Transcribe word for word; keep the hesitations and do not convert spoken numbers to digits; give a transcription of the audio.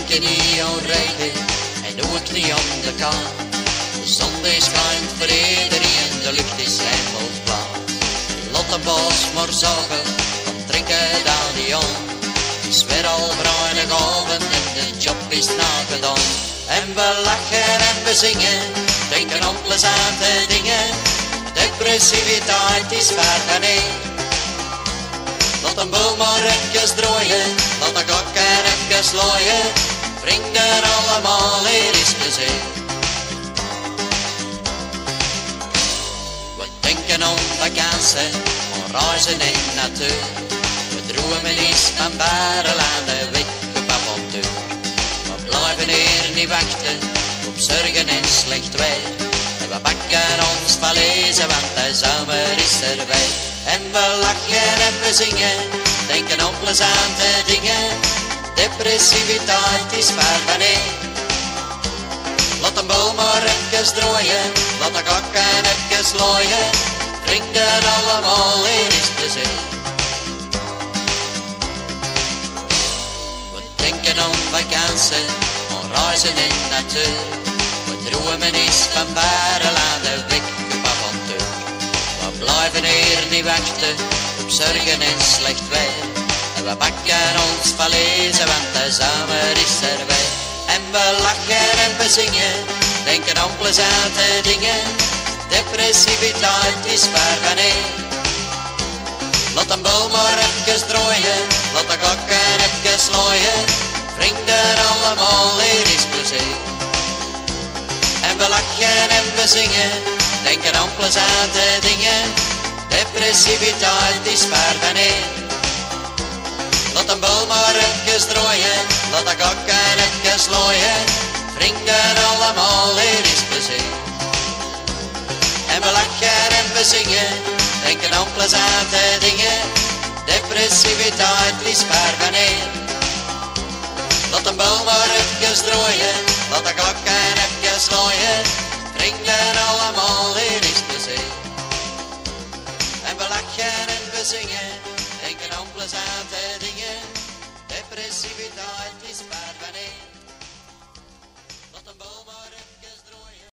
denken niet aan rijden en ook niet aan de kaan. De zon die schijnt voor iedereen, de lucht is hemelsblauw. Laat de baas maar zagen, kom drinken dan die aan. Het is weer al bruine avond en de job is nagedaan. En we lachen en we zingen, denken aan plezante dingen. Depressiviteit is ver beneden. Laat een boel maar even draaien, laat de kakken even slaaien. Vrienden allemaal, hier is plezier. We denken aan vakantie, aan reizen in de natuur. We dromen eens van berelanden, weg op avontuur. We blijven hier niet wachten, op zorgen en slecht weer. En we pakken ons valiezen, want de zomer is er weer. En we lachen en we zingen, denken aan plezante dingen. Depressiviteit is ver beneden. Laat een boel maar even draaien, laat de kakken even slaaien. Vrienden allemaal, hier is plezier. We denken aan vakantie, aan reizen in de natuur. We dromen eens van berelanden, weg op avontuur. We blijven hier niet wachten, op zorgen en slecht weer. En we pakken ons valiezen, want de zomer is er weer. En we lachen en we zingen, denken aan plezante dingen. Depressiviteit is ver beneden. Laat een boel maar even draaien, laat de kakken even slaaien. Vrienden allemaal, hier is plezier. En we lachen en we zingen, denken aan plezante dingen. Depressiviteit is ver beneden. Laat een boel maar even draaien, laat de kakken even slaaien. Vrienden allemaal, hier is plezier. En we lachen en we zingen, denken aan plezante dingen. Depressiviteit is ver beneden. Laat een boel maar even draaien, laat de kakken even slaaien. Vrienden allemaal, hier is plezier. En we lachen en we zingen, denken aan plezante dingen. Depressiviteit is ver beneden.